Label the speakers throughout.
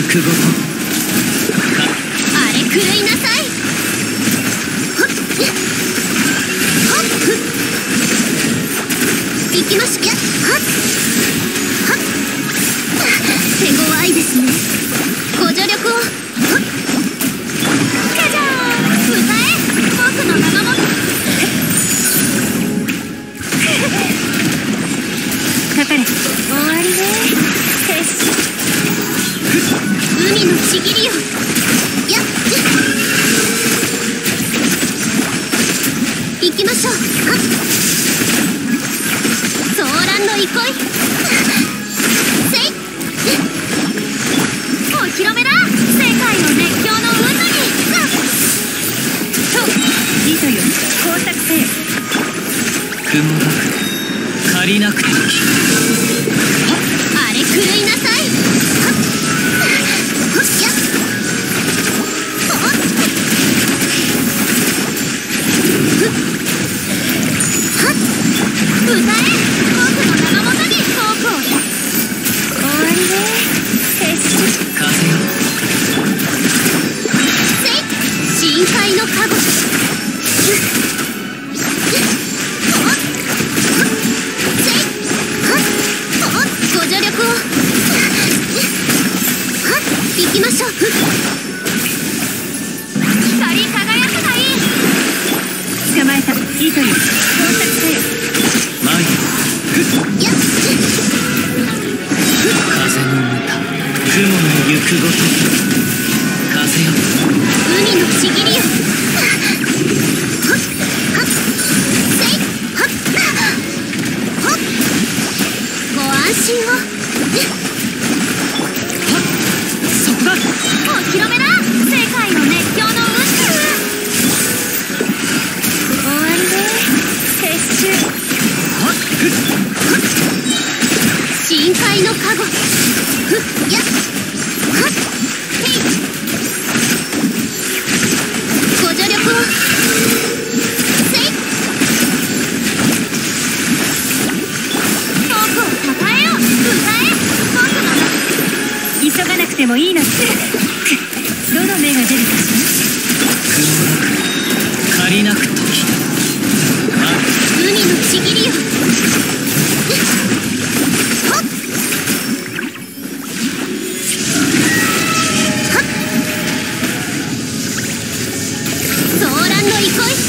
Speaker 1: くごと
Speaker 2: あれ狂いなさい。行きましょう。手強いですね。ご助力を。じゃじゃーん。歌え僕の名守り。かかれ。終わりね。海のちぎりよ。やっ行きましょう。ソーランの憩い。せいお披露目だ。世界の熱狂の渦に。そういいとよ。工作せよ。
Speaker 1: 雲が借りなくてき
Speaker 2: あれ狂いなさい。歌え僕の名のもとにフォークを。終わりね。
Speaker 1: 風よ
Speaker 2: 深海のカゴ。ご助力を。行きましょう。光り輝くがいい。捕まえた。いいという工作せよ。
Speaker 1: 前よ
Speaker 2: やっ
Speaker 1: 風の歌雲の行くごと風よ
Speaker 2: 海のちぎりよ。ご安心を。
Speaker 1: そこだ
Speaker 2: お披露目だ。世界の熱狂の渦。終わりね。撤収。深海のカゴ。やっへいご助力を。せい僕をたたえよ。歌え僕の名。急がなくてもいいの。どの目が出るかし
Speaker 1: 雲が借りなくとき
Speaker 2: 海のちぎりよ。ソーランの憩い。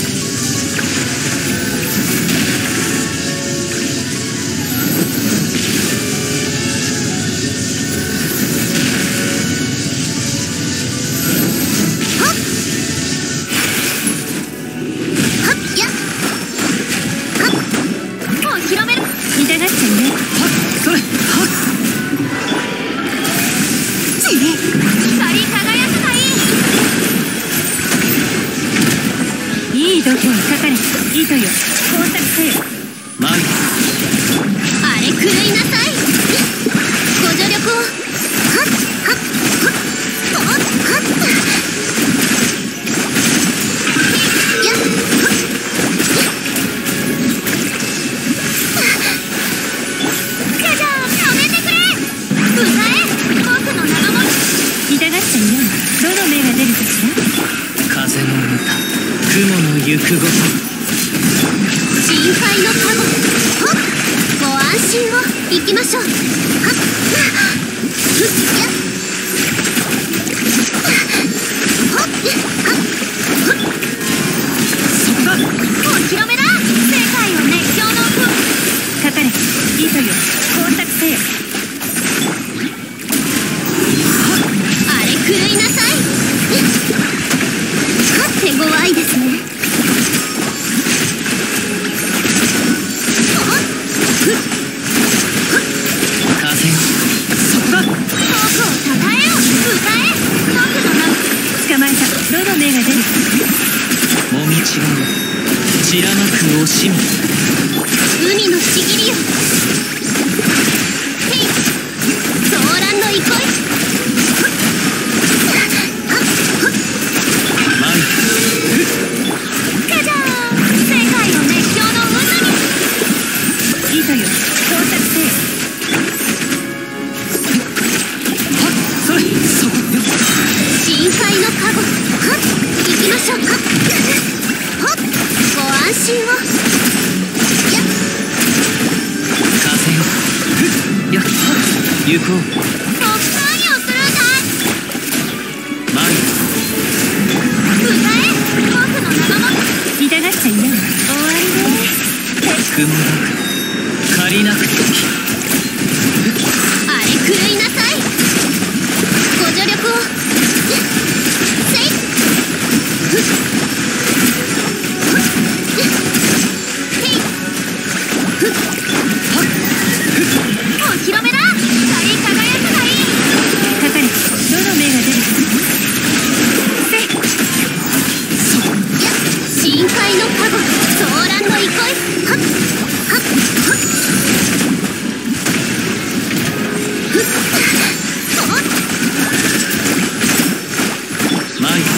Speaker 2: 度胸かかれ。いいとよ。工作せよ。
Speaker 1: 前
Speaker 2: あれ狂いなさい。ご助力を。はっはっはっはっやっじゃじゃーん。やめてくれ。歌え僕の名守り。痛がっちゃいない。どの目が出るかしら。
Speaker 1: 風の歌雲の行くごと
Speaker 2: 深海のカゴ。ご安心を。行きましょう。はっやっ
Speaker 1: そこだ
Speaker 2: お披露目だ。世界を熱狂の
Speaker 1: かかれ。いいとよ。工作せよ。
Speaker 2: あれ狂いなさい。手強いですね。
Speaker 1: 風よそこだ
Speaker 2: 僕をたたえよ。歌え僕の名。
Speaker 1: 捕まえた。どの目が出るかもみちが散らまく惜しみ
Speaker 2: 海のちぎりよ。へいソーランの憩い。じゃじゃーん。世界の熱狂の渦に。
Speaker 1: いいとよ。工作せよ。はっそれ行こう。
Speaker 2: 何をするんだい。
Speaker 1: マイ
Speaker 2: 歌え、僕の仲間。痛がっちゃいない。終わりね。
Speaker 1: 雲が借りなくていい。
Speaker 2: あれ狂いなさい。ご助力を。せい。お披露目だ。光り輝くがいい。かかれ。どの目が出るか。せい。深海の加護、騒乱の憩い。はっはっはっ。
Speaker 1: マイ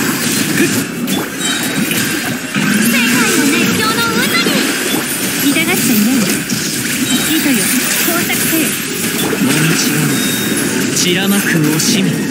Speaker 2: 世界の熱狂の渦に。痛がっちゃいない。糸よ、工作せよ。
Speaker 1: もみちが散らまく惜しみ。